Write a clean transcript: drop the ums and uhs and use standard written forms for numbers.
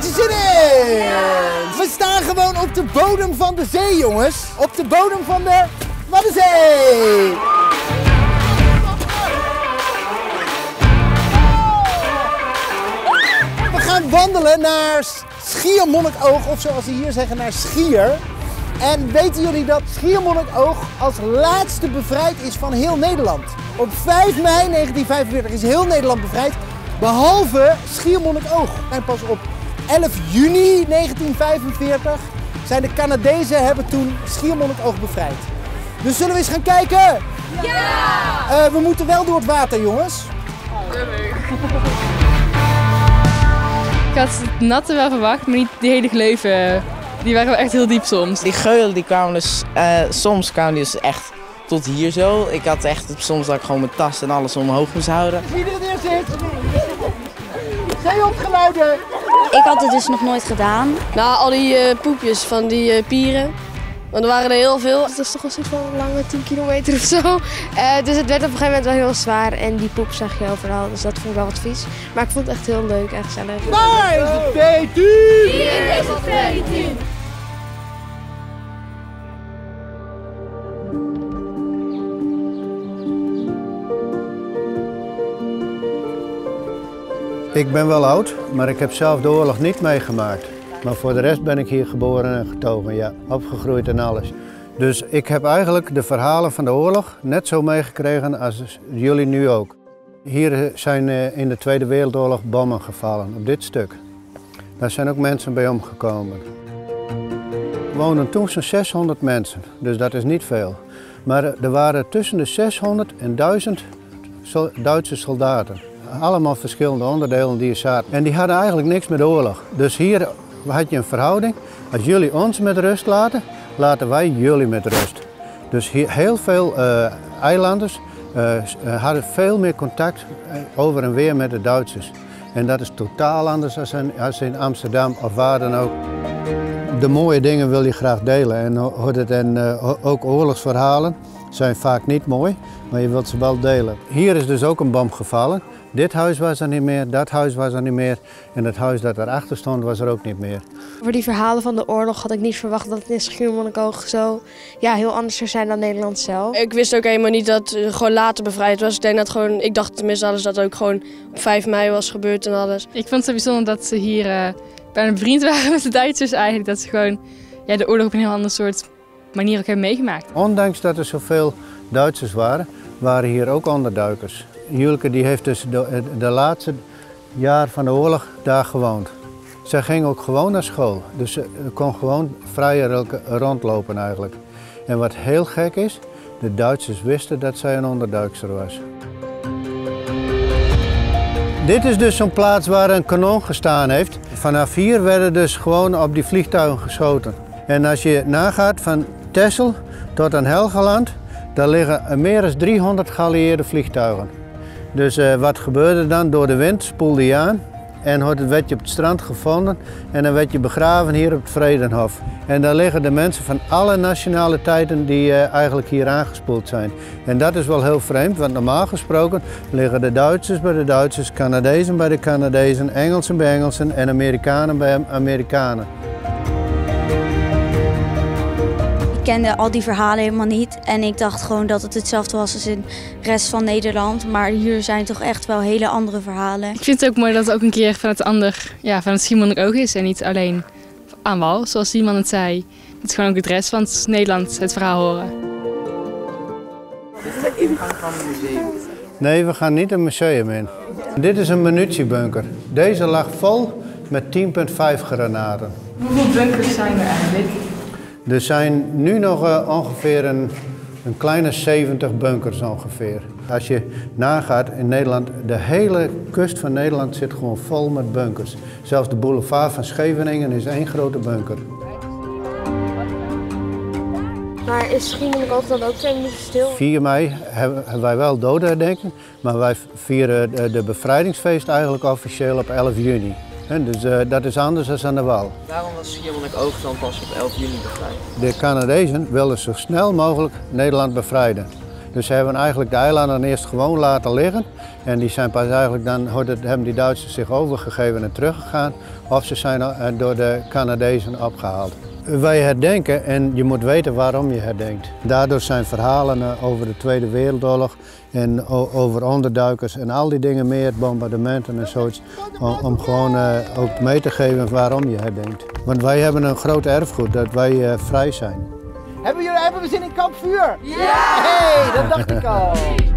je zin in? We staan gewoon op de bodem van de zee, jongens. Op de bodem van de Waddenzee. We gaan wandelen naar Schiermonnikoog, of zoals ze hier zeggen, naar Schier. En weten jullie dat Schiermonnikoog als laatste bevrijd is van heel Nederland? Op 5 mei 1945 is heel Nederland bevrijd, behalve Schiermonnikoog. En pas op 11 juni 1945 zijn de Canadezen hebben toen Schiermonnikoog bevrijd. Dus zullen we eens gaan kijken? Ja! We moeten wel door het water, jongens. Ik had het natte wel verwacht, maar niet die hele gleuven. Die waren wel echt heel diep soms. Die geulen die kwamen dus, soms kwamen die dus echt tot hier zo. Ik had echt soms dat ik gewoon mijn tas en alles omhoog moest houden. Wie er neer zit? Zeehondgeluiden! Ik had het dus nog nooit gedaan. Nou, al die poepjes van die pieren. Want er waren er heel veel. Dat is toch een soort van lange 10 kilometer of zo. Dus het werd op een gegeven moment wel heel zwaar. En die poep zag je overal, dus dat vond ik wel wat vies. Maar ik vond het echt heel leuk en gezellig. Waar is het P10? Hier is het P10. Ik ben wel oud, maar ik heb zelf de oorlog niet meegemaakt. Maar voor de rest ben ik hier geboren en getogen, ja, opgegroeid en alles. Dus ik heb eigenlijk de verhalen van de oorlog net zo meegekregen als jullie nu ook. Hier zijn in de Tweede Wereldoorlog bommen gevallen, op dit stuk. Daar zijn ook mensen bij omgekomen. Er woonden toen zo'n 600 mensen, dus dat is niet veel. Maar er waren tussen de 600 en 1000 Duitse soldaten. Allemaal verschillende onderdelen die er zaten. En die hadden eigenlijk niks met de oorlog. Dus hier had je een verhouding. Als jullie ons met rust laten, laten wij jullie met rust. Dus hier, heel veel eilanders hadden veel meer contact over en weer met de Duitsers. En dat is totaal anders als in Amsterdam of waar dan ook. De mooie dingen wil je graag delen. En ook oorlogsverhalen zijn vaak niet mooi, maar je wilt ze wel delen. Hier is dus ook een bom gevallen. Dit huis was er niet meer, dat huis was er niet meer en het huis dat erachter stond was er ook niet meer. Voor die verhalen van de oorlog had ik niet verwacht dat het in Schiermonnikoog zo heel anders zou zijn dan Nederland zelf. Ik wist ook helemaal niet dat het gewoon later bevrijd was. Ik dacht tenminste alles dat het ook gewoon op 5 mei was gebeurd en alles. Ik vond het zo bijzonder dat ze hier bijna bevriend waren met de Duitsers eigenlijk. Dat ze gewoon de oorlog op een heel ander soort manier ook hebben meegemaakt. Ondanks dat er zoveel Duitsers waren hier ook onderduikers. Julke die heeft dus de laatste jaar van de oorlog daar gewoond. Zij ging ook gewoon naar school, dus ze kon gewoon vrij rondlopen eigenlijk. En wat heel gek is, de Duitsers wisten dat zij een onderduikster was. Dit is dus zo'n plaats waar een kanon gestaan heeft. Vanaf hier werden dus gewoon op die vliegtuigen geschoten. En als je nagaat van Texel tot aan Helgoland, daar liggen meer dan 300 geallieerde vliegtuigen. Dus wat gebeurde dan? Door de wind spoelde je aan en werd je op het strand gevonden en dan werd je begraven hier op het Vredenhof. En daar liggen de mensen van alle nationaliteiten die eigenlijk hier aangespoeld zijn. En dat is wel heel vreemd, want normaal gesproken liggen de Duitsers bij de Duitsers, Canadezen bij de Canadezen, Engelsen bij Engelsen en Amerikanen bij Amerikanen. Ik kende al die verhalen helemaal niet en ik dacht gewoon dat het hetzelfde was als in de rest van Nederland. Maar hier zijn toch echt wel hele andere verhalen. Ik vind het ook mooi dat het ook een keer van het Schiermonnikoog is en niet alleen aan wal, zoals die man het zei. Het is gewoon ook het rest van Nederland het verhaal horen. Dit is de ingang van het museum. Nee, we gaan niet een museum in. Dit is een munitiebunker. Deze lag vol met 10,5 granaten. Hoeveel bunkers zijn er eigenlijk? Er zijn nu nog ongeveer een kleine 70 bunkers ongeveer. Als je nagaat in Nederland, de hele kust van Nederland zit gewoon vol met bunkers. Zelfs de boulevard van Scheveningen is één grote bunker. Maar is Schiermonnikoog dan ook 2 minuten stil? 4 mei hebben wij wel dodenherdenking, maar wij vieren de bevrijdingsfeest eigenlijk officieel op 11 juni. Dus dat is anders dan aan de wal. Waarom was Schiermonnikoog dan pas op 11 juni bevrijd? De Canadezen wilden zo snel mogelijk Nederland bevrijden. Dus ze hebben eigenlijk de eilanden eerst gewoon laten liggen. En die zijn pas eigenlijk dan, hebben die Duitsers zich overgegeven en teruggegaan. Of ze zijn door de Canadezen opgehaald. Wij herdenken en je moet weten waarom je herdenkt. Daardoor zijn verhalen over de Tweede Wereldoorlog en over onderduikers en al die dingen meer, bombardementen en zoiets, om gewoon ook mee te geven waarom je herdenkt. Want wij hebben een groot erfgoed, dat wij vrij zijn. Hebben we zin in kampvuur? Ja! Hey, dat dacht ik al.